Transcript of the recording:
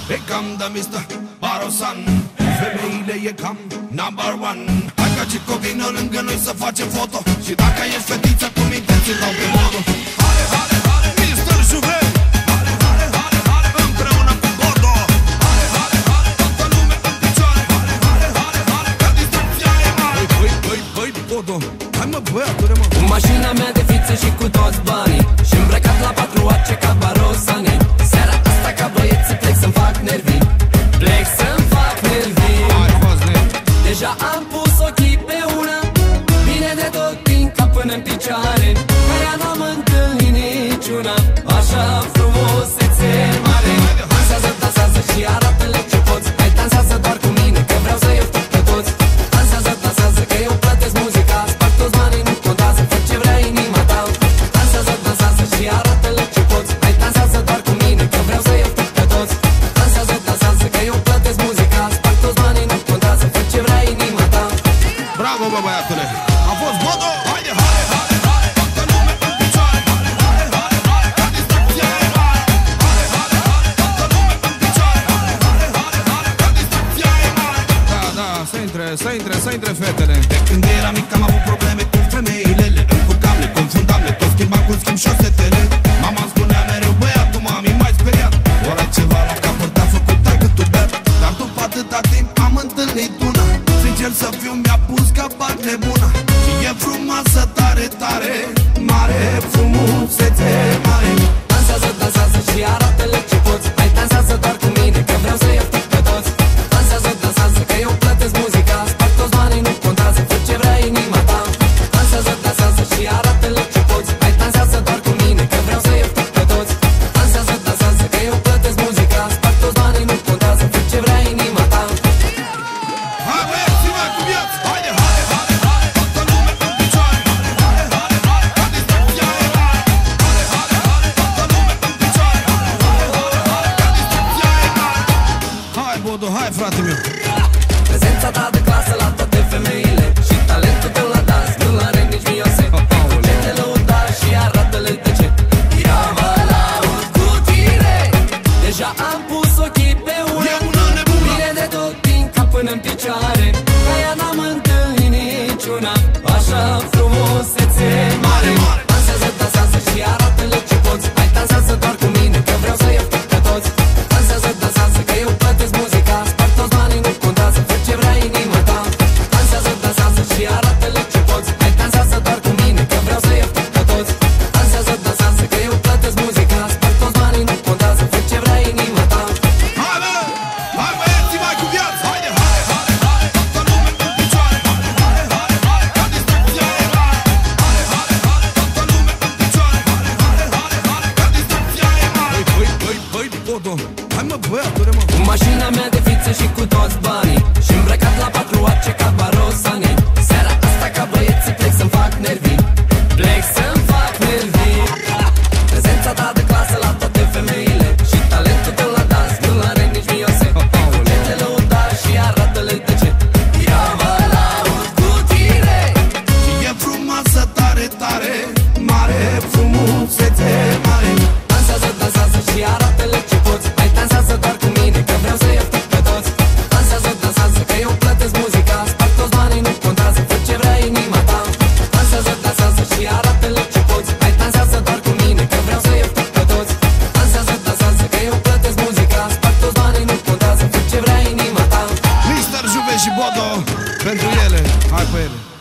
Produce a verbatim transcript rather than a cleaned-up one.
E cam de mister Barosan. Femeile e cam number one. Hai ca și covină lângă noi să facem foto. Și dacă ești fetiță cu minte, ți-l dau pe modul. Hale, hale, hale, mister Juve. Hale, hale, hale, hale, împreună cu Bodo. Hale, hale, hale, toată lumea în picioare. Hale, hale, hale, hale, că distracția e mare. Băi, băi, băi, Bodo, hai mă băiatule mă. Cu mașina mea de fiță și cu toți banii, și îmbrăcat la patru arce ca Barosani. Seara asta ca băieți plec să-mi fac nervii. Plec să-mi fac nervii. Deja am pus ochii pe una, bine de tot din cap până-n picioare. Ca ea n-am întâlnit niciuna, așa frumusețe mare. Dansează, dansează și arată-le ce poți. Hai dansează doar cu mine, că vreau să iau pe toți. Dansează, dansează, că eu plătesc muzica. Sparg toți banii, nu contează, fă ce vrea inima ta. Dansează, dansează și arată-le ce poți. Hai dansează doar cu mine, că vreau să iau pe toți. Dansează, dansează, că eu plătesc muzica. Sparg toți banii, nu contează, fă ce vrea inima ta. Bravo, bă, băiatule! A fost Bodo! Haide, haide, haide, haide, toată lumea în picioare. Haide, haide, haide, haide, că distracția e mare. Haide, haide, haide, toată lumea în picioare. Haide, haide, haide, haide, că distracția e mare. Da, da, să intre, să intre, să intre fetele. De când eram mic am avut probleme cu femeile. Le încurcam, le confundam, le tot schimbam cum schimb șosetele. Mama îmi spunea mereu, băiatul mami, m-ai speriat. Ori ai ceva la capăt, te-a făcut tai cât tu beat. Dar după atâta timp am întâlnit una. Sincer să fiu, mi-a pus capac nebuna. Și e frumoasă tare, tare, mare, frumusețe mare. Dansează, dansează și arată-le ce poți. Hai dansează doar cu mine, că vreau să iau pe toți. Dansează, dansează, că eu plătesc muzica. Sparg toți banii, nu contează, fă ce vrea inima ta. Dansează, dansează și arată-le ce poți. Hai dansează doar cu mine, că vreau să iau pe toți. Dansează, dansează, că eu plătesc muzica. Sparg toți banii, nu contează, fă ce vrea inima ta. Hai băieți, mai cu viață! Haide, haide, haide, haide, toată lumea în picioare. Haide, haide, haide, haide, că distracția e mare. Haide, haide, haide, toată lumea în picioare. Haide, haide, haide, haide, că distracția e mare. Hai, Bodo, hai, frate meu! Prezența ta de clasă la toate femeile și talentul tău la dans nu are nici miose. Ce te lăuda și arată-le de ce ia mă laud cu tine. Deja am pus ochii pe una, E una nebună! bine de tot din cap până-n picioare. Ca ea n-am întâlnit niciuna, așa frumusețe mare. Dansează, dansează și arată-le ce poți. Hai dansează doar cu mine, că vreau să iau pe toți. Dansează, dansează, că eu plătesc muzica. Sparg toți banii, nu contează, fă ce vrea inima ta. Dansează, dansează și arată-le ce poți. Hai dansează doar cu mine, că vreau să iau pe toți. Dansează, dansează, că eu plătesc muzica. Sparg toți banii, nu contează, fă ce vrea inima ta. Hai, bă! Hai, băieți, mai cu viață! Haide, haide, haide, haide, toată lumea în picioare. Haide, haide, haide, haide, că distracția e mare. Haide, haide, haide, toată lumea în picioare. Haide, haide, haide, haide, că distracția e mare. Băi, băi, băi, Bodo! Hai mă, băiatule, mă! Cu mașina mea de fiță și cu toți banii, și îmbrăcat la patru arce ca Barosani. Seara asta ca băieți plec să-mi fac nervii. Plec să-mi fac nervii. Prezența ta de clasă la toate femeile și talentul tău la dans nu are nici miose. Ce te lăuda și arată-le de ce ia mă laud cu tine. Și e frumoasă tare, tare, mare, frumusețe mare. Dansează, dansează și arată-le ce poți. Hai dansează doar cu mine, că vreau să iau pe toți. Dansează, dansează, că eu plătesc muzica. Sparg toți banii, nu contează, fă ce vrea inima ta. Dansează, dansează și arată-le ce poți. Hai dansează doar cu mine, că vreau să iau pe toți. Dansează, dansează, că eu plătesc muzica. Sparg toți banii, nu contează, fă ce vrea inima ta. mister Juve și Bodo pentru ele. Hai pe ele.